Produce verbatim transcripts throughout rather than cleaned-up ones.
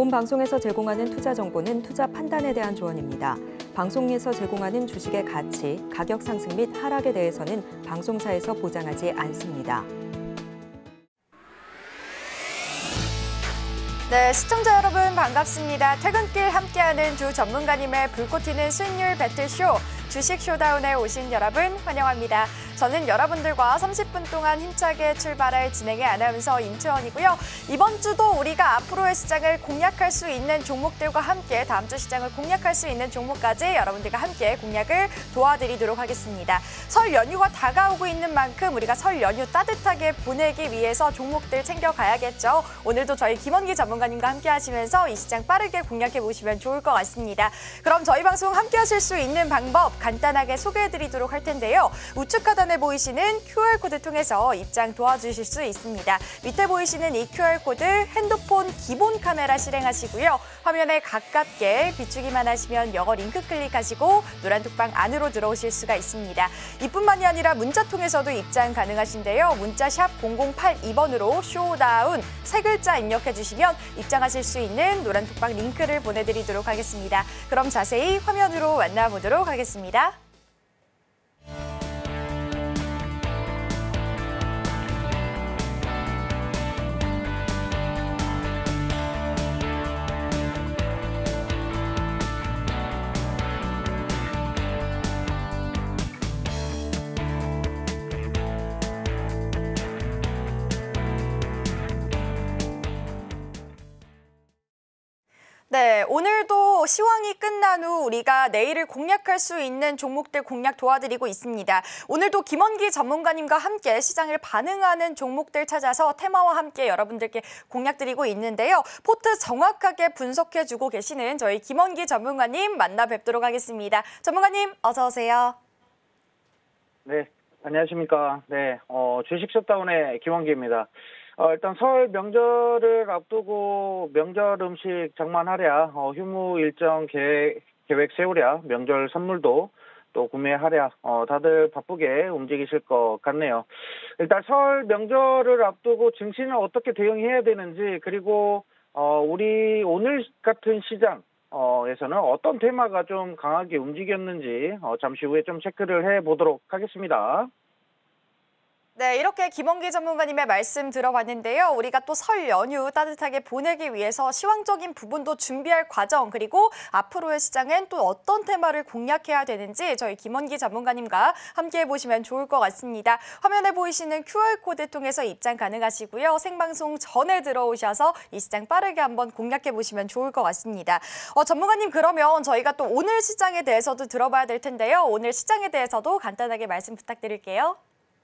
본 방송에서 제공하는 투자 정보는 투자 판단에 대한 조언입니다. 방송에서 제공하는 주식의 가치, 가격 상승 및 하락에 대해서는 방송사에서 보장하지 않습니다. 네, 시청자 여러분 반갑습니다. 퇴근길 함께하는 두 전문가님의 불꽃 튀는 수익률 배틀쇼, 주식 쇼다운에 오신 여러분 환영합니다. 저는 여러분들과 삼십 분 동안 힘차게 출발할 진행의 아나운서 임채원이고요. 이번 주도 우리가 앞으로의 시장을 공략할 수 있는 종목들과 함께 다음 주 시장을 공략할 수 있는 종목까지 여러분들과 함께 공략을 도와드리도록 하겠습니다. 설 연휴가 다가오고 있는 만큼 우리가 설 연휴 따뜻하게 보내기 위해서 종목들 챙겨가야겠죠. 오늘도 저희 김원기 전문가님과 함께 하시면서 이 시장 빠르게 공략해 보시면 좋을 것 같습니다. 그럼 저희 방송 함께 하실 수 있는 방법 간단하게 소개해 드리도록 할 텐데요. 우측 하단에 보이시는 큐알코드 통해서 입장 도와주실 수 있습니다. 밑에 보이시는 이 큐알코드 핸드폰 기본 카메라 실행하시고요. 화면에 가깝게 비추기만 하시면 영어 링크 클릭하시고 노란 톡방 안으로 들어오실 수가 있습니다. 이뿐만이 아니라 문자 통해서도 입장 가능하신데요. 문자 샵 공공팔이 번으로 쇼다운 세 글자 입력해 주시면 입장하실 수 있는 노란 톡방 링크를 보내드리도록 하겠습니다. 그럼 자세히 화면으로 만나보도록 하겠습니다. 네, 오늘도 시황이 끝난 후 우리가 내일을 공략할 수 있는 종목들 공략 도와드리고 있습니다. 오늘도 김원기 전문가님과 함께 시장을 반응하는 종목들 찾아서 테마와 함께 여러분들께 공략드리고 있는데요. 포트 정확하게 분석해주고 계시는 저희 김원기 전문가님 만나 뵙도록 하겠습니다. 전문가님 어서 오세요. 네, 안녕하십니까. 네, 어, 주식 셧다운의 김원기입니다. 어, 일단 설 명절을 앞두고 명절 음식 장만하랴, 어, 휴무 일정 계획, 계획 세우랴, 명절 선물도 또 구매하랴, 어, 다들 바쁘게 움직이실 것 같네요. 일단 설 명절을 앞두고 증시는 어떻게 대응해야 되는지, 그리고 어, 우리 오늘 같은 시장 어, 에서는 어떤 테마가 좀 강하게 움직였는지 어, 잠시 후에 좀 체크를 해보도록 하겠습니다. 네, 이렇게 김원기 전문가님의 말씀 들어봤는데요. 우리가 또 설 연휴 따뜻하게 보내기 위해서 시황적인 부분도 준비할 과정, 그리고 앞으로의 시장엔 또 어떤 테마를 공략해야 되는지 저희 김원기 전문가님과 함께 해보시면 좋을 것 같습니다. 화면에 보이시는 큐알코드 통해서 입장 가능하시고요. 생방송 전에 들어오셔서 이 시장 빠르게 한번 공략해보시면 좋을 것 같습니다. 어, 전문가님, 그러면 저희가 또 오늘 시장에 대해서도 들어봐야 될 텐데요. 오늘 시장에 대해서도 간단하게 말씀 부탁드릴게요.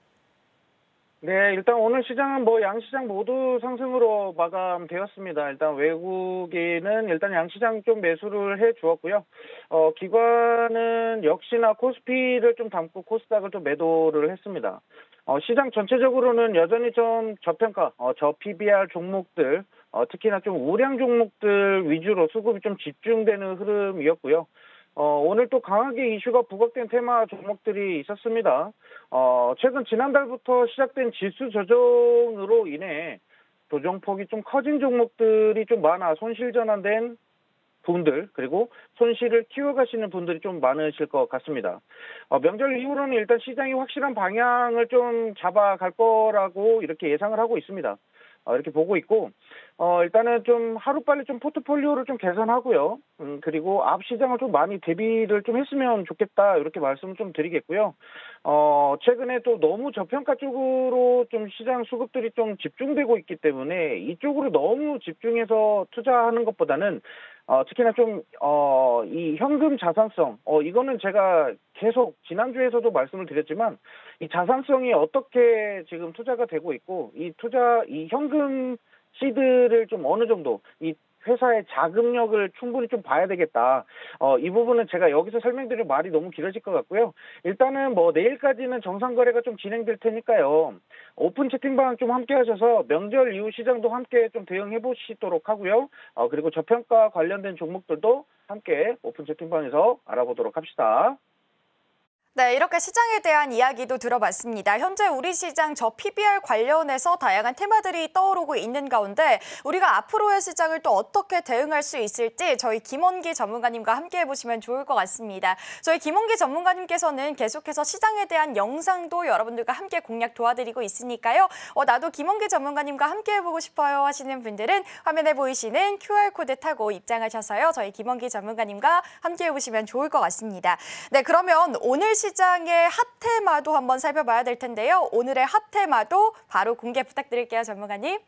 네, 일단 오늘 시장은 뭐 양시장 모두 상승으로 마감되었습니다. 일단 외국인은 일단 양시장 좀 매수를 해 주었고요. 어, 기관은 역시나 코스피를 좀 담고 코스닥을 좀 매도를 했습니다. 어, 시장 전체적으로는 여전히 좀 저평가, 어, 저 피비알 종목들, 어, 특히나 좀 우량 종목들 위주로 수급이 좀 집중되는 흐름이었고요. 어, 오늘 또 강하게 이슈가 부각된 테마 종목들이 있었습니다. 어, 최근 지난달부터 시작된 지수 조정으로 인해 조정폭이 좀 커진 종목들이 좀 많아 손실 전환된 분들, 그리고 손실을 키워가시는 분들이 좀 많으실 것 같습니다. 어, 명절 이후로는 일단 시장이 확실한 방향을 좀 잡아갈 거라고 이렇게 예상을 하고 있습니다. 어, 이렇게 보고 있고, 어, 일단은 좀 하루빨리 좀 포트폴리오를 좀 개선하고요. 음, 그리고 앞 시장을 좀 많이 대비를 좀 했으면 좋겠다. 이렇게 말씀을 좀 드리겠고요. 어, 최근에 또 너무 저평가 쪽으로 좀 시장 수급들이 좀 집중되고 있기 때문에 이쪽으로 너무 집중해서 투자하는 것보다는 어, 특히나 좀, 어, 이 현금 자산성, 어, 이거는 제가 계속 지난주에서도 말씀을 드렸지만 이 자산성이 어떻게 지금 투자가 되고 있고 이 투자, 이 현금 시드를 좀 어느 정도 이 회사의 자금력을 충분히 좀 봐야 되겠다. 어, 이 부분은 제가 여기서 설명드릴 말이 너무 길어질 것 같고요. 일단은 뭐 내일까지는 정상 거래가 좀 진행될 테니까요. 오픈 채팅방 좀 함께 하셔서 명절 이후 시장도 함께 좀 대응해 보시도록 하고요. 어, 그리고 저평가 관련된 종목들도 함께 오픈 채팅방에서 알아보도록 합시다. 네, 이렇게 시장에 대한 이야기도 들어봤습니다. 현재 우리 시장 저 피비알 관련해서 다양한 테마들이 떠오르고 있는 가운데 우리가 앞으로의 시장을 또 어떻게 대응할 수 있을지 저희 김원기 전문가님과 함께 해보시면 좋을 것 같습니다. 저희 김원기 전문가님께서는 계속해서 시장에 대한 영상도 여러분들과 함께 공략 도와드리고 있으니까요. 어, 나도 김원기 전문가님과 함께 해보고 싶어요 하시는 분들은 화면에 보이시는 큐알코드 타고 입장하셔서요. 저희 김원기 전문가님과 함께 해보시면 좋을 것 같습니다. 네, 그러면 오늘 시장의 핫테마도 한번 살펴봐야 될 텐데요. 오늘의 핫테마도 바로 공개 부탁드릴게요, 전문가님.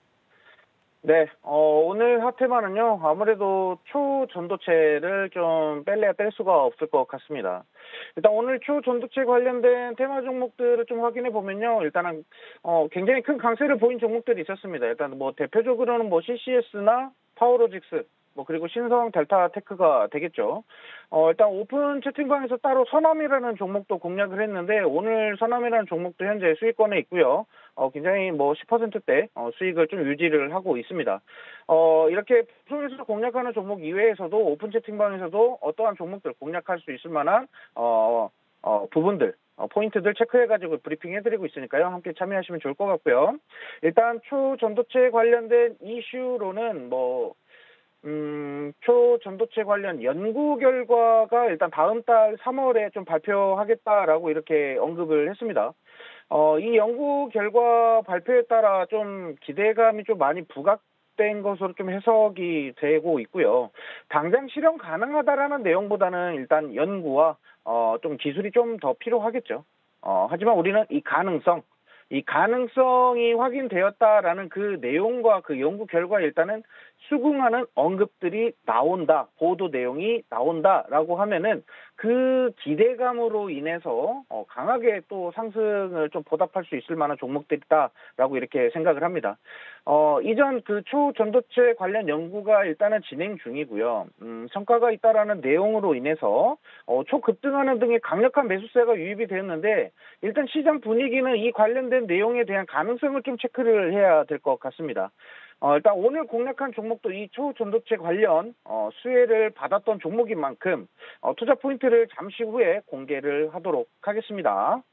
네, 어, 오늘 핫테마는요, 아무래도 초전도체를 좀 뺄래야 뺄 수가 없을 것 같습니다. 일단 오늘 초전도체 관련된 테마 종목들을 좀 확인해 보면요, 일단은, 어, 굉장히 큰 강세를 보인 종목들이 있었습니다. 일단 뭐 대표적으로는 뭐 씨씨에스나 파워로직스, 뭐 그리고 신성 델타테크가 되겠죠. 어, 일단 오픈 채팅방에서 따로 서남이라는 종목도 공략을 했는데 오늘 서남이라는 종목도 현재 수익권에 있고요. 어, 굉장히 뭐 십 퍼센트대 어, 수익을 좀 유지를 하고 있습니다. 어, 이렇게 방송에서 공략하는 종목 이외에서도 오픈 채팅방에서도 어떠한 종목들 공략할 수 있을 만한 어, 어, 부분들 어, 포인트들 체크해가지고 브리핑 해드리고 있으니까요. 함께 참여하시면 좋을 것 같고요. 일단 초전도체 관련된 이슈로는 뭐 음, 초전도체 관련 연구 결과가 일단 다음 달 삼월에 좀 발표하겠다라고 이렇게 언급을 했습니다. 어, 이 연구 결과 발표에 따라 좀 기대감이 좀 많이 부각된 것으로 좀 해석이 되고 있고요. 당장 실현 가능하다라는 내용보다는 일단 연구와 어, 좀 기술이 좀 더 필요하겠죠. 어, 하지만 우리는 이 가능성, 이 가능성이 확인되었다라는 그 내용과 그 연구 결과에 일단은 수긍하는 언급들이 나온다, 보도 내용이 나온다라고 하면은 그 기대감으로 인해서 어, 강하게 또 상승을 좀 보답할 수 있을 만한 종목들이다라고 이렇게 생각을 합니다. 어, 이전 그 초전도체 관련 연구가 일단은 진행 중이고요. 음, 성과가 있다라는 내용으로 인해서 어, 초급등하는 등의 강력한 매수세가 유입이 되었는데 일단 시장 분위기는 이 관련된 내용에 대한 가능성을 좀 체크를 해야 될 것 같습니다. 어, 일단 오늘 공략한 종목도 이 초전도체 관련 어, 수혜를 받았던 종목인 만큼 어, 투자 포인트를 잠시 후에 공개를 하도록 하겠습니다.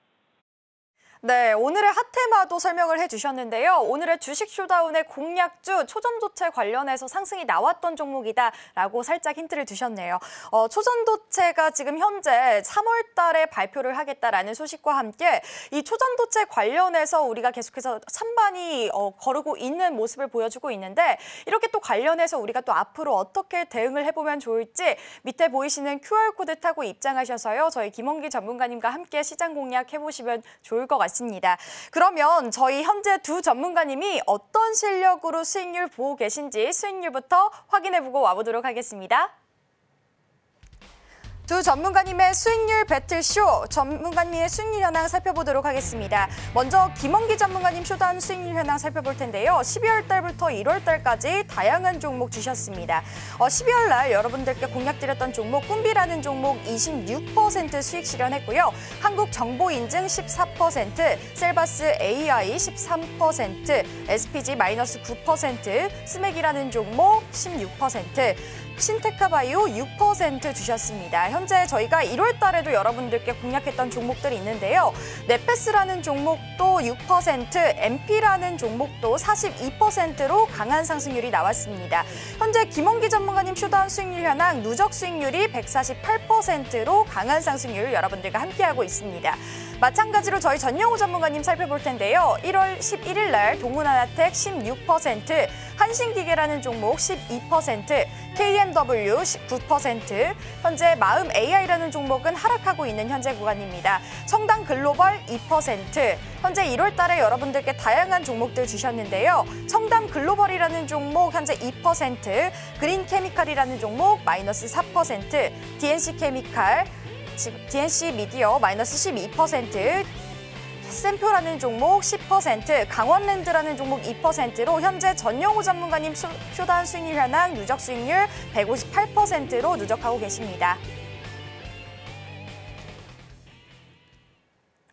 네, 오늘의 핫테마도 설명을 해주셨는데요. 오늘의 주식 쇼다운의 공략주 초전도체 관련해서 상승이 나왔던 종목이다라고 살짝 힌트를 주셨네요. 어, 초전도체가 지금 현재 삼월 달에 발표를 하겠다라는 소식과 함께 이 초전도체 관련해서 우리가 계속해서 찬반이 어, 거르고 있는 모습을 보여주고 있는데 이렇게 또 관련해서 우리가 또 앞으로 어떻게 대응을 해보면 좋을지 밑에 보이시는 큐알코드 타고 입장하셔서요. 저희 김원기 전문가님과 함께 시장 공략해보시면 좋을 것 같습니다. 있습니다. 그러면 저희 현재 두 전문가님이 어떤 실력으로 수익률 보고 계신지 수익률부터 확인해보고 와보도록 하겠습니다. 두 전문가님의 수익률 배틀쇼, 전문가님의 수익률 현황 살펴보도록 하겠습니다. 먼저 김원기 전문가님 쇼다운 수익률 현황 살펴볼 텐데요. 십이월 달부터 일월 달까지 다양한 종목 주셨습니다. 어, 십이월 날 여러분들께 공략드렸던 종목 꿈비라는 종목 이십육 퍼센트 수익 실현했고요. 한국정보인증 십사 퍼센트, 셀바스 에이아이 십삼 퍼센트, 에스피지 마이너스 구 퍼센트, 스맥이라는 종목 십육 퍼센트, 신테카바이오 육 퍼센트 주셨습니다. 현재 저희가 일월 달에도 여러분들께 공략했던 종목들이 있는데요. 네페스라는 종목도 육 퍼센트, 엠피라는 종목도 사십이 퍼센트로 강한 상승률이 나왔습니다. 현재 김원기 전문가님 쇼다운 수익률 현황 누적 수익률이 백사십팔 퍼센트로 강한 상승률을 여러분들과 함께하고 있습니다. 마찬가지로 저희 전영우 전문가님 살펴볼 텐데요. 일월 십일일 날 동훈하나텍 십육 퍼센트, 한신기계라는 종목 십이 퍼센트, 케이엠더블유 십구 퍼센트, 현재 마음 에이아이라는 종목은 하락하고 있는 현재 구간입니다. 청담글로벌 이 퍼센트, 현재 일월 달에 여러분들께 다양한 종목들 주셨는데요. 청담글로벌이라는 종목 현재 이 퍼센트, 그린케미칼이라는 종목 마이너스 사 퍼센트, 디엔씨케미칼, 디엔씨미디어 마이너스 십이 퍼센트, 샘표라는 종목 십 퍼센트, 강원랜드라는 종목 이 퍼센트로 현재 전영우 전문가님 쇼다운 수익률 현황 누적 수익률 백오십팔 퍼센트로 누적하고 계십니다.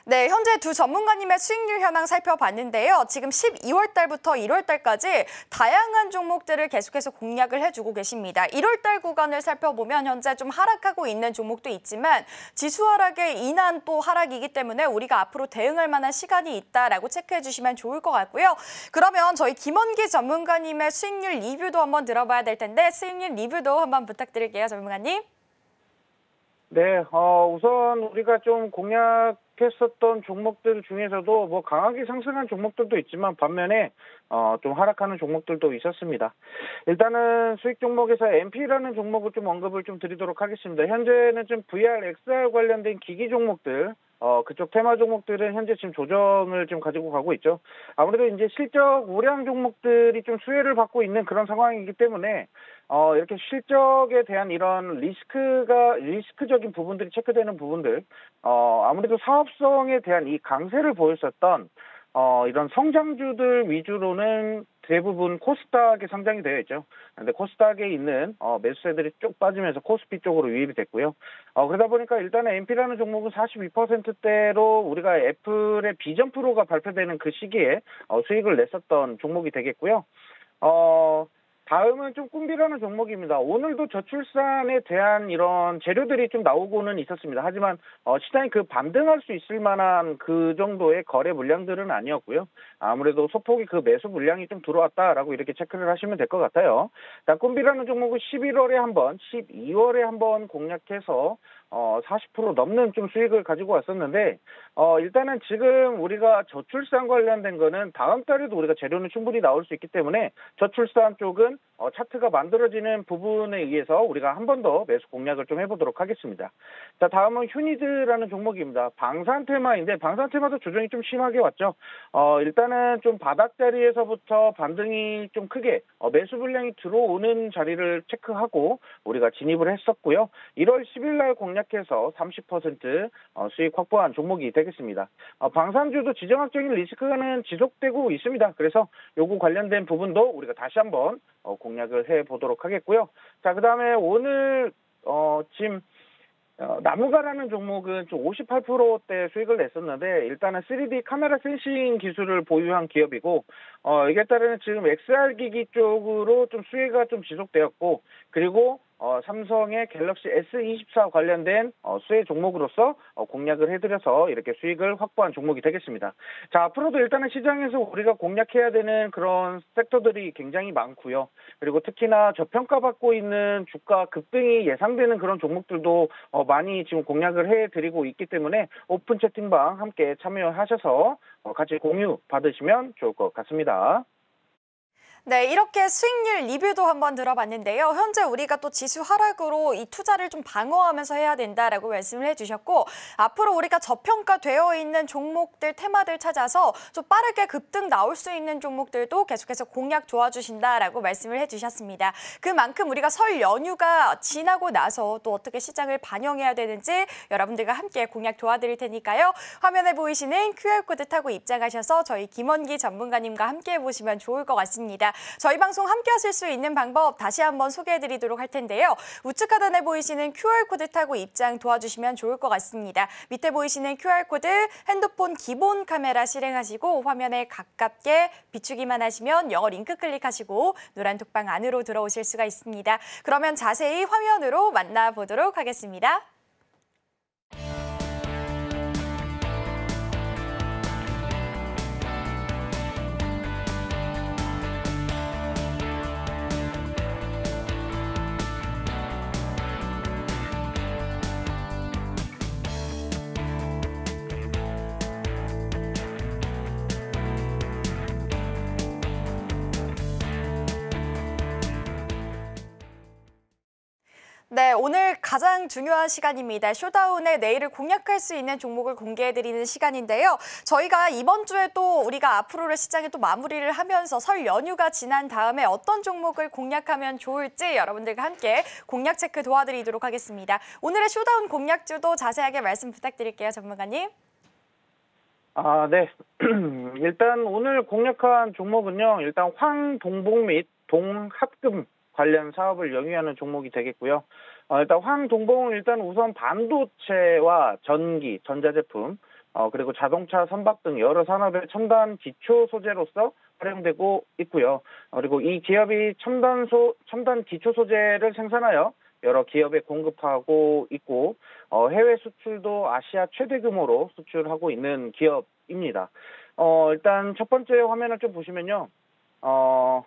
네, 현재 두 전문가님의 수익률 현황 살펴봤는데요. 지금 십이월 달부터 일월 달까지 다양한 종목들을 계속해서 공략을 해주고 계십니다. 일월 달 구간을 살펴보면 현재 좀 하락하고 있는 종목도 있지만 지수 하락에 인한 또 하락이기 때문에 우리가 앞으로 대응할 만한 시간이 있다라고 체크해 주시면 좋을 것 같고요. 그러면 저희 김원기 전문가님의 수익률 리뷰도 한번 들어봐야 될 텐데 수익률 리뷰도 한번 부탁드릴게요, 전문가님. 네, 어, 우선 우리가 좀 공략했었던 종목들 중에서도 뭐 강하게 상승한 종목들도 있지만 반면에 어, 좀 하락하는 종목들도 있었습니다. 일단은 수익 종목에서 엠피라는 종목을 좀 언급을 좀 드리도록 하겠습니다. 현재는 좀 브이알, 엑스알 관련된 기기 종목들, 어, 그쪽 테마 종목들은 현재 지금 조정을 좀 가지고 가고 있죠. 아무래도 이제 실적 우량 종목들이 좀 수혜를 받고 있는 그런 상황이기 때문에 어, 이렇게 실적에 대한 이런 리스크가, 리스크적인 부분들이 체크되는 부분들, 어, 아무래도 사업성에 대한 이 강세를 보였었던, 어, 이런 성장주들 위주로는 대부분 코스닥에 상장이 되어 있죠. 근데 코스닥에 있는, 어, 매수세들이 쭉 빠지면서 코스피 쪽으로 유입이 됐고요. 어, 그러다 보니까 일단은 엠피라는 종목은 사십이 퍼센트대로 우리가 애플의 비전 프로가 발표되는 그 시기에, 어, 수익을 냈었던 종목이 되겠고요. 어, 다음은 좀 꿈비라는 종목입니다. 오늘도 저출산에 대한 이런 재료들이 좀 나오고는 있었습니다. 하지만 어, 시장이 그 반등할 수 있을 만한 그 정도의 거래 물량들은 아니었고요. 아무래도 소폭이 그 매수 물량이 좀 들어왔다라고 이렇게 체크를 하시면 될 것 같아요. 일단 꿈비라는 종목은 십일월에 한 번, 십이월에 한 번 공략해서 어, 사십 퍼센트 넘는 좀 수익을 가지고 왔었는데, 어, 일단은 지금 우리가 저출산 관련된 거는 다음 달에도 우리가 재료는 충분히 나올 수 있기 때문에 저출산 쪽은 어, 차트가 만들어지는 부분에 의해서 우리가 한 번 더 매수 공략을 좀 해보도록 하겠습니다. 자, 다음은 휴니드라는 종목입니다. 방산 테마인데 방산 테마도 조정이 좀 심하게 왔죠. 어, 일단은 좀 바닥 자리에서부터 반등이 좀 크게 어, 매수 물량이 들어오는 자리를 체크하고 우리가 진입을 했었고요. 일월 십일 날 공략해서 삼십 퍼센트 어, 수익 확보한 종목이 되겠습니다. 어, 방산주도 지정학적인 리스크는 지속되고 있습니다. 그래서 요거 관련된 부분도 우리가 다시 한번 어, 공략을 해보도록 하겠고요. 자, 그 다음에 오늘 어, 지금 어, 나무가라는 종목은 좀 오십팔 퍼센트대 수익을 냈었는데 일단은 쓰리디 카메라 센싱 기술을 보유한 기업이고 어, 이게 따르는 지금 엑스알 기기 쪽으로 좀 수혜가 좀 지속되었고 그리고 어, 삼성의 갤럭시 에스 이십사 관련된 어, 수혜 종목으로서 어, 공략을 해드려서 이렇게 수익을 확보한 종목이 되겠습니다. 자, 앞으로도 일단은 시장에서 우리가 공략해야 되는 그런 섹터들이 굉장히 많고요. 그리고 특히나 저평가받고 있는 주가 급등이 예상되는 그런 종목들도 어, 많이 지금 공략을 해드리고 있기 때문에 오픈 채팅방 함께 참여하셔서 어, 같이 공유 받으시면 좋을 것 같습니다. 네, 이렇게 수익률 리뷰도 한번 들어봤는데요. 현재 우리가 또 지수 하락으로 이 투자를 좀 방어하면서 해야 된다라고 말씀을 해주셨고 앞으로 우리가 저평가되어 있는 종목들, 테마들 찾아서 좀 빠르게 급등 나올 수 있는 종목들도 계속해서 공략 도와주신다라고 말씀을 해주셨습니다. 그만큼 우리가 설 연휴가 지나고 나서 또 어떻게 시장을 반영해야 되는지 여러분들과 함께 공략 도와드릴 테니까요. 화면에 보이시는 큐알코드 타고 입장하셔서 저희 김원기 전문가님과 함께 해보시면 좋을 것 같습니다. 저희 방송 함께 하실 수 있는 방법 다시 한번 소개해드리도록 할 텐데요. 우측 하단에 보이시는 큐알코드 타고 입장 도와주시면 좋을 것 같습니다. 밑에 보이시는 큐알코드 핸드폰 기본 카메라 실행하시고 화면에 가깝게 비추기만 하시면 영어 링크 클릭하시고 노란 톡방 안으로 들어오실 수가 있습니다. 그러면 자세히 화면으로 만나보도록 하겠습니다. 네, 오늘 가장 중요한 시간입니다. 쇼다운에 내일을 공략할 수 있는 종목을 공개해드리는 시간인데요. 저희가 이번 주에 또 우리가 앞으로의 시장에 또 마무리를 하면서 설 연휴가 지난 다음에 어떤 종목을 공략하면 좋을지 여러분들과 함께 공략 체크 도와드리도록 하겠습니다. 오늘의 쇼다운 공략주도 자세하게 말씀 부탁드릴게요, 전문가님. 아, 네. 일단 오늘 공략한 종목은요. 일단 황동봉 및 동합금 관련 사업을 영위하는 종목이 되겠고요. 어, 일단 황동봉은 일단 우선 반도체와 전기, 전자제품, 어, 그리고 자동차, 선박 등 여러 산업의 첨단 기초 소재로서 활용되고 있고요. 어, 그리고 이 기업이 첨단 소, 첨단 기초 소재를 생산하여 여러 기업에 공급하고 있고, 어, 해외 수출도 아시아 최대 규모로 수출하고 있는 기업입니다. 어, 일단 첫 번째 화면을 좀 보시면요. 어,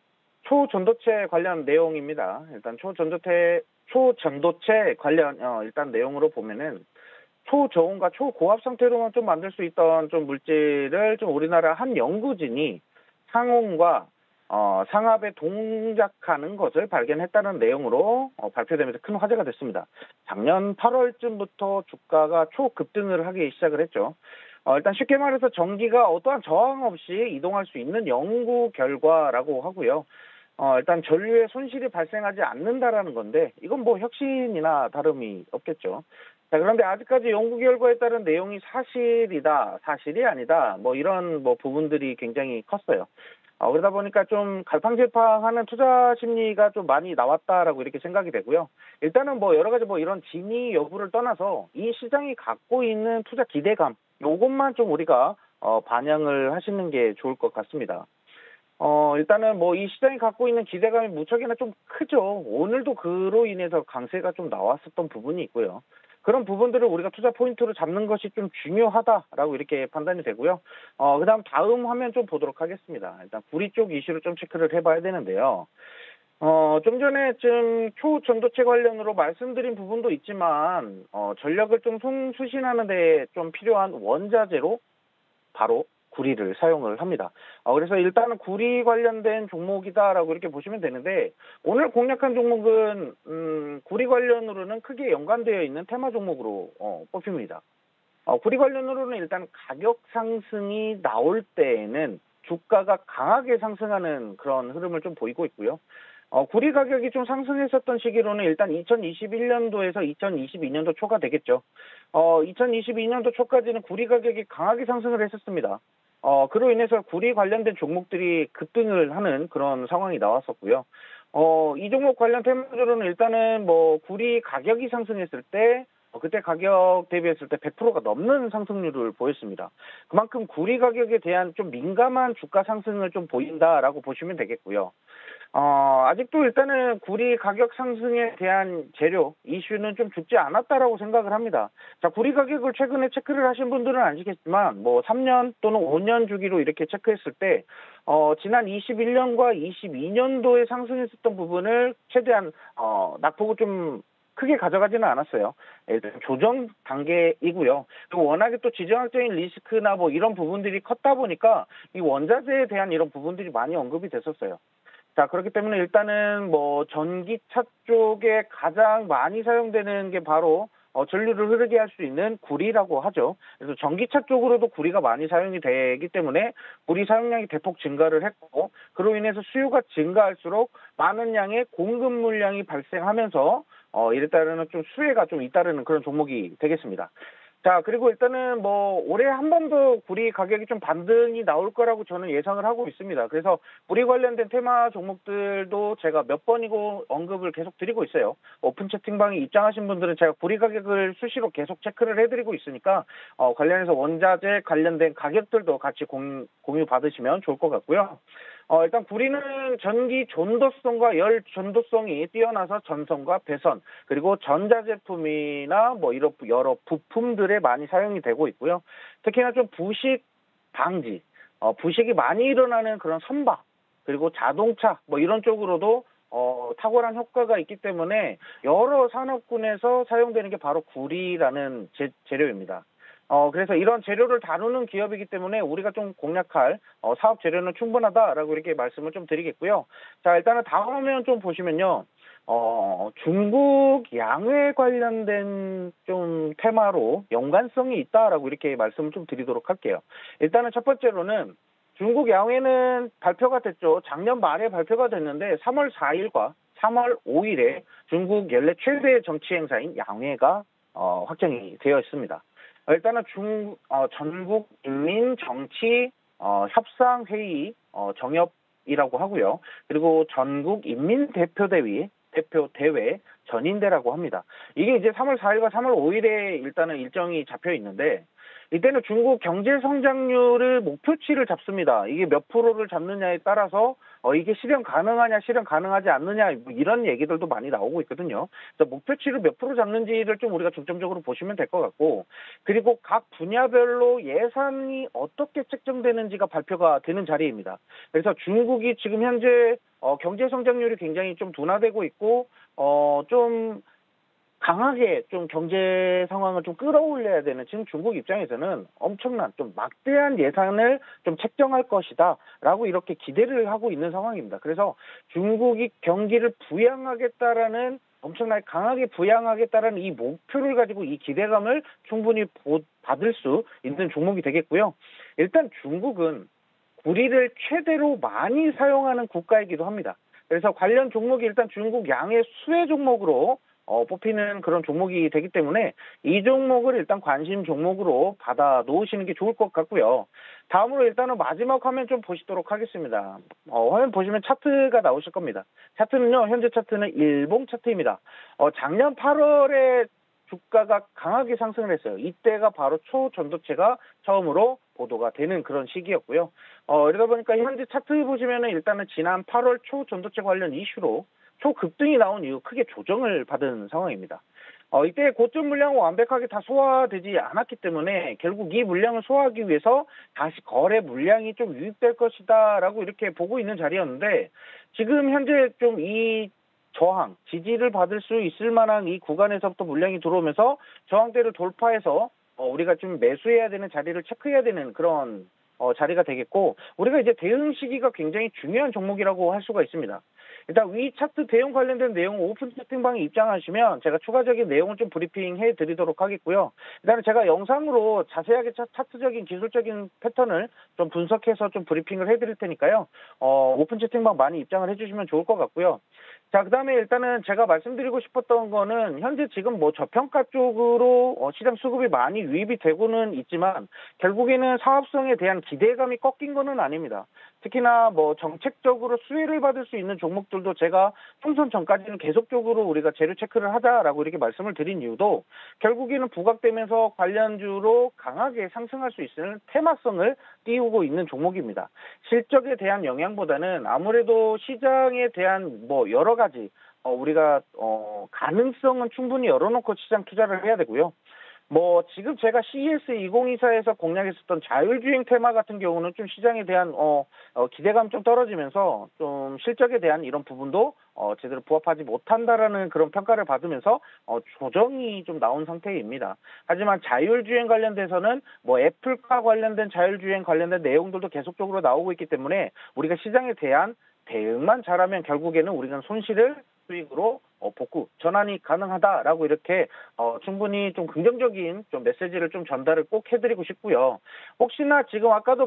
초전도체 관련 내용입니다. 일단 초전도체, 초전도체 관련, 어, 일단 내용으로 보면은 초저온과 초고압 상태로만 좀 만들 수 있던 좀 물질을 좀 우리나라 한 연구진이 상온과 어, 상압에 동작하는 것을 발견했다는 내용으로 어, 발표되면서 큰 화제가 됐습니다. 작년 팔월쯤부터 주가가 초급등을 하기 시작을 했죠. 어, 일단 쉽게 말해서 전기가 어떠한 저항 없이 이동할 수 있는 연구 결과라고 하고요. 어, 일단 전류에 손실이 발생하지 않는다라는 건데 이건 뭐 혁신이나 다름이 없겠죠. 자, 그런데 아직까지 연구 결과에 따른 내용이 사실이다, 사실이 아니다, 뭐 이런 뭐 부분들이 굉장히 컸어요. 어, 그러다 보니까 좀 갈팡질팡하는 투자 심리가 좀 많이 나왔다라고 이렇게 생각이 되고요. 일단은 뭐 여러 가지 뭐 이런 진위 여부를 떠나서 이 시장이 갖고 있는 투자 기대감, 요것만 좀 우리가 어, 반영을 하시는 게 좋을 것 같습니다. 어, 일단은 뭐 이 시장이 갖고 있는 기대감이 무척이나 좀 크죠. 오늘도 그로 인해서 강세가 좀 나왔었던 부분이 있고요. 그런 부분들을 우리가 투자 포인트로 잡는 것이 좀 중요하다라고 이렇게 판단이 되고요. 어, 그 다음 다음 화면 좀 보도록 하겠습니다. 일단 구리 쪽 이슈를 좀 체크를 해봐야 되는데요. 어, 좀 전에 좀 초전도체 관련으로 말씀드린 부분도 있지만, 어, 전력을 좀 송수신하는 데 좀 필요한 원자재로 바로 구리를 사용을 합니다. 어, 그래서 일단은 구리 관련된 종목이다라고 이렇게 보시면 되는데, 오늘 공략한 종목은 음, 구리 관련으로는 크게 연관되어 있는 테마 종목으로 어, 뽑힙니다. 어, 구리 관련으로는 일단 가격 상승이 나올 때에는 주가가 강하게 상승하는 그런 흐름을 좀 보이고 있고요. 어, 구리 가격이 좀 상승했었던 시기로는 일단 이천이십일 년도에서 이천이십이 년도 초가 되겠죠. 어, 이천이십이 년도 초까지는 구리 가격이 강하게 상승을 했었습니다. 어, 그로 인해서 구리 관련된 종목들이 급등을 하는 그런 상황이 나왔었고요. 어, 이 종목 관련 테마주로는 일단은 뭐 구리 가격이 상승했을 때 어, 그때 가격 대비했을 때 백 퍼센트가 넘는 상승률을 보였습니다. 그만큼 구리 가격에 대한 좀 민감한 주가 상승을 좀 보인다라고 보시면 되겠고요. 어, 아직도 일단은 구리 가격 상승에 대한 재료 이슈는 좀 죽지 않았다라고 생각을 합니다. 자, 구리 가격을 최근에 체크를 하신 분들은 아시겠지만 뭐 삼 년 또는 오 년 주기로 이렇게 체크했을 때 어, 지난 이십일 년과 이십이 년도에 상승했었던 부분을 최대한 어, 낙폭을 좀 크게 가져가지는 않았어요. 일단 조정 단계이고요. 그리고 워낙에 또 지정학적인 리스크나 뭐 이런 부분들이 컸다 보니까 이 원자재에 대한 이런 부분들이 많이 언급이 됐었어요. 자, 그렇기 때문에 일단은 뭐 전기차 쪽에 가장 많이 사용되는 게 바로 어, 전류를 흐르게 할 수 있는 구리라고 하죠. 그래서 전기차 쪽으로도 구리가 많이 사용이 되기 때문에 구리 사용량이 대폭 증가를 했고, 그로 인해서 수요가 증가할수록 많은 양의 공급 물량이 발생하면서 어, 이에 따르는 좀 수혜가 좀 잇따르는 그런 종목이 되겠습니다. 자, 그리고 일단은 뭐 올해 한 번 더 구리 가격이 좀 반등이 나올 거라고 저는 예상을 하고 있습니다. 그래서 구리 관련된 테마 종목들도 제가 몇 번이고 언급을 계속 드리고 있어요. 오픈 채팅방에 입장하신 분들은 제가 구리 가격을 수시로 계속 체크를 해드리고 있으니까 어, 관련해서 원자재 관련된 가격들도 같이 공, 공유 받으시면 좋을 것 같고요. 어, 일단 구리는 전기 전도성과 열 전도성이 뛰어나서 전선과 배선, 그리고 전자제품이나 뭐 이런 여러 부품들에 많이 사용이 되고 있고요. 특히나 좀 부식 방지, 어, 부식이 많이 일어나는 그런 선박, 그리고 자동차 뭐 이런 쪽으로도 어, 탁월한 효과가 있기 때문에 여러 산업군에서 사용되는 게 바로 구리라는 재, 재료입니다. 어, 그래서 이런 재료를 다루는 기업이기 때문에 우리가 좀 공략할 어, 사업 재료는 충분하다라고 이렇게 말씀을 좀 드리겠고요. 자, 일단은 다음 화면 좀 보시면요. 어, 중국 양회 관련된 좀 테마로 연관성이 있다라고 이렇게 말씀을 좀 드리도록 할게요. 일단은 첫 번째로는 중국 양회는 발표가 됐죠. 작년 말에 발표가 됐는데 삼월 사일과 삼월 오일에 중국 연례 최대 정치 행사인 양회가 어, 확정이 되어 있습니다. 일단은 중, 어, 전국 인민 정치, 어, 협상회의, 어, 정협이라고 하고요. 그리고 전국 인민대표대회, 대표대회 전인대라고 합니다. 이게 이제 삼월 사일과 삼월 오일에 일단은 일정이 잡혀 있는데, 이때는 중국 경제 성장률을 목표치를 잡습니다. 이게 몇 프로를 잡느냐에 따라서 어, 이게 실현 가능하냐, 실현 가능하지 않느냐, 뭐 이런 얘기들도 많이 나오고 있거든요. 그래서 목표치를 몇 프로 잡는지를 좀 우리가 중점적으로 보시면 될 것 같고, 그리고 각 분야별로 예산이 어떻게 책정되는지가 발표가 되는 자리입니다. 그래서 중국이 지금 현재 어, 경제 성장률이 굉장히 좀 둔화되고 있고, 어, 좀 강하게 좀 경제 상황을 좀 끌어올려야 되는 지금 중국 입장에서는 엄청난 좀 막대한 예산을 좀 책정할 것이다라고 이렇게 기대를 하고 있는 상황입니다. 그래서 중국이 경기를 부양하겠다라는 엄청나게 강하게 부양하겠다라는 이 목표를 가지고 이 기대감을 충분히 받을 수 있는 종목이 되겠고요. 일단 중국은 구리를 최대로 많이 사용하는 국가이기도 합니다. 그래서 관련 종목이 일단 중국 양의 수혜 종목으로 어, 뽑히는 그런 종목이 되기 때문에 이 종목을 일단 관심 종목으로 받아 놓으시는 게 좋을 것 같고요. 다음으로 일단은 마지막 화면 좀 보시도록 하겠습니다. 어, 화면 보시면 차트가 나오실 겁니다. 차트는요, 현재 차트는 일봉 차트입니다. 어, 작년 팔월에 주가가 강하게 상승을 했어요. 이때가 바로 초전도체가 처음으로 보도가 되는 그런 시기였고요. 어, 이러다 보니까 현재 차트 보시면은 일단은 지난 팔월 초전도체 관련 이슈로 초급등이 나온 이후 크게 조정을 받은 상황입니다. 어, 이때 고점 물량은 완벽하게 다 소화되지 않았기 때문에 결국 이 물량을 소화하기 위해서 다시 거래 물량이 좀 유입될 것이다라고 이렇게 보고 있는 자리였는데, 지금 현재 좀 이 저항, 지지를 받을 수 있을 만한 이 구간에서부터 물량이 들어오면서 저항대를 돌파해서 어, 우리가 좀 매수해야 되는 자리를 체크해야 되는 그런 어, 자리가 되겠고, 우리가 이제 대응 시기가 굉장히 중요한 종목이라고 할 수가 있습니다. 일단 위 차트 대응 관련된 내용 오픈 채팅방에 입장하시면 제가 추가적인 내용을 좀 브리핑해 드리도록 하겠고요. 일단은 제가 영상으로 자세하게 차, 차트적인 기술적인 패턴을 좀 분석해서 좀 브리핑을 해 드릴 테니까요. 어, 오픈 채팅방 많이 입장을 해 주시면 좋을 것 같고요. 자, 그 다음에 일단은 제가 말씀드리고 싶었던 거는 현재 지금 뭐 저평가 쪽으로 어, 시장 수급이 많이 유입이 되고는 있지만 결국에는 사업성에 대한 기대감이 꺾인 거는 아닙니다. 특히나 뭐 정책적으로 수혜를 받을 수 있는 종목들도 제가 총선 전까지는 계속적으로 우리가 재료 체크를 하자라고 이렇게 말씀을 드린 이유도 결국에는 부각되면서 관련주로 강하게 상승할 수 있는 테마성을 띄우고 있는 종목입니다. 실적에 대한 영향보다는 아무래도 시장에 대한 뭐 여러 가지 어, 우리가 어, 가능성은 충분히 열어놓고 시장 투자를 해야 되고요. 뭐 지금 제가 씨이에스 이천이십사에서 공략했었던 자율주행 테마 같은 경우는 좀 시장에 대한 어, 어, 기대감 좀 떨어지면서 좀 실적에 대한 이런 부분도 어, 제대로 부합하지 못한다라는 그런 평가를 받으면서 어, 조정이 좀 나온 상태입니다. 하지만 자율주행 관련돼서는 뭐 애플카 관련된 자율주행 관련된 내용들도 계속적으로 나오고 있기 때문에 우리가 시장에 대한 대응만 잘하면 결국에는 우리는 손실을 수익으로 어, 복구, 전환이 가능하다라고 이렇게 어, 충분히 좀 긍정적인 좀 메시지를 좀 전달을 꼭 해드리고 싶고요. 혹시나 지금 아까도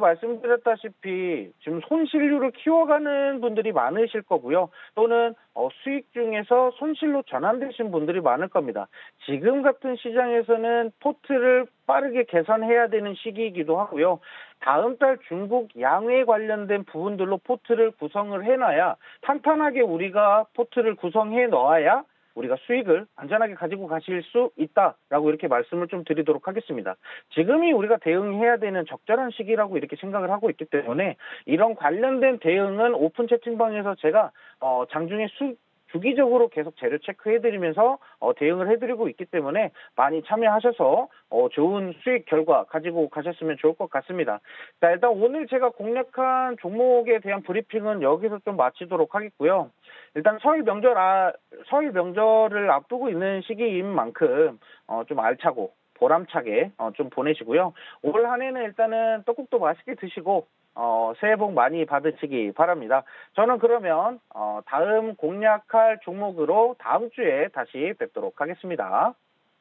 말씀드렸다시피 지금 손실률을 키워가는 분들이 많으실 거고요. 또는 어, 수익 중에서 손실로 전환되신 분들이 많을 겁니다. 지금 같은 시장에서는 포트를 빠르게 개선해야 되는 시기이기도 하고요. 다음 달 중국 양회 관련된 부분들로 포트를 구성을 해놔야 탄탄하게 우리가 포트를 구성해 넣어야 우리가 수익을 안전하게 가지고 가실 수 있다라고 이렇게 말씀을 좀 드리도록 하겠습니다. 지금이 우리가 대응해야 되는 적절한 시기라고 이렇게 생각을 하고 있기 때문에 이런 관련된 대응은 오픈 채팅방에서 제가 어, 장중에 수 주기적으로 계속 재료 체크해드리면서 어, 대응을 해드리고 있기 때문에 많이 참여하셔서 어, 좋은 수익 결과 가지고 가셨으면 좋을 것 같습니다. 자, 일단 오늘 제가 공략한 종목에 대한 브리핑은 여기서 좀 마치도록 하겠고요. 일단 설 명절 아, 설 명절을 앞두고 있는 시기인 만큼 어, 좀 알차고 보람차게 어, 좀 보내시고요. 올 한 해는 일단은 떡국도 맛있게 드시고 어, 새해 복 많이 받으시기 바랍니다. 저는 그러면 어, 다음 공략할 종목으로 다음 주에 다시 뵙도록 하겠습니다.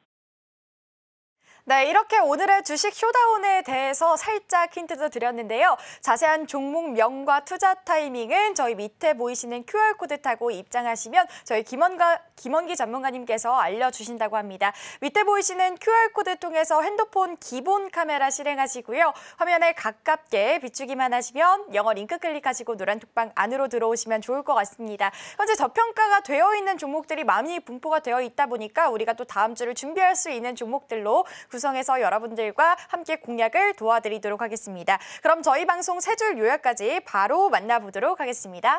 네, 이렇게 오늘의 주식 쇼다운에 대해서 살짝 힌트도 드렸는데요. 자세한 종목명과 투자 타이밍은 저희 밑에 보이시는 큐알코드 타고 입장하시면 저희 김원가, 김원기 전문가님께서 알려주신다고 합니다. 밑에 보이시는 큐알코드 통해서 핸드폰 기본 카메라 실행하시고요. 화면에 가깝게 비추기만 하시면 영어 링크 클릭하시고 노란 톡방 안으로 들어오시면 좋을 것 같습니다. 현재 저평가가 되어 있는 종목들이 많이 분포가 되어 있다 보니까 우리가 또 다음 주를 준비할 수 있는 종목들로 구성해서 여러분들과 함께 공략을 도와드리도록 하겠습니다. 그럼 저희 방송 세 줄 요약까지 바로 만나보도록 하겠습니다.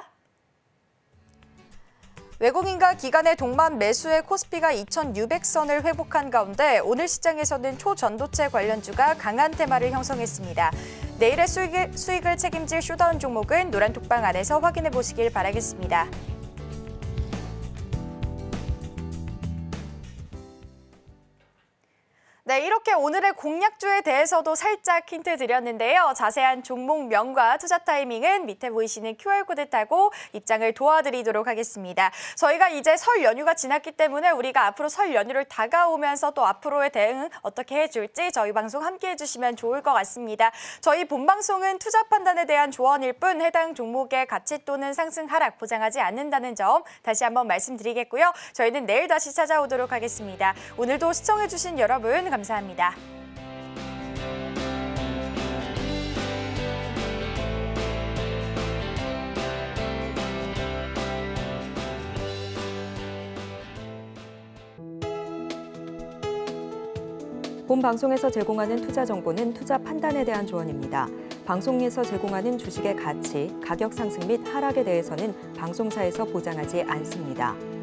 외국인과 기관의 동반 매수의 코스피가 이천육백 선을 회복한 가운데 오늘 시장에서는 초전도체 관련주가 강한 테마를 형성했습니다. 내일의 수익을, 수익을 책임질 쇼다운 종목은 노란톡방 안에서 확인해 보시길 바라겠습니다. 네, 이렇게 오늘의 공략주에 대해서도 살짝 힌트 드렸는데요. 자세한 종목명과 투자 타이밍은 밑에 보이시는 큐알코드 타고 입장을 도와드리도록 하겠습니다. 저희가 이제 설 연휴가 지났기 때문에 우리가 앞으로 설 연휴를 다가오면서 또 앞으로의 대응은 어떻게 해줄지 저희 방송 함께 해주시면 좋을 것 같습니다. 저희 본방송은 투자 판단에 대한 조언일 뿐 해당 종목의 가치 또는 상승 하락 보장하지 않는다는 점 다시 한번 말씀드리겠고요. 저희는 내일 다시 찾아오도록 하겠습니다. 오늘도 시청해주신 여러분 감사합니다. 본 방송에서 제공하는 투자 정보는 투자 판단에 대한 조언입니다. 방송에서 제공하는 주식의 가치, 가격 상승 및 하락에 대해서는 방송사에서 보장하지 않습니다.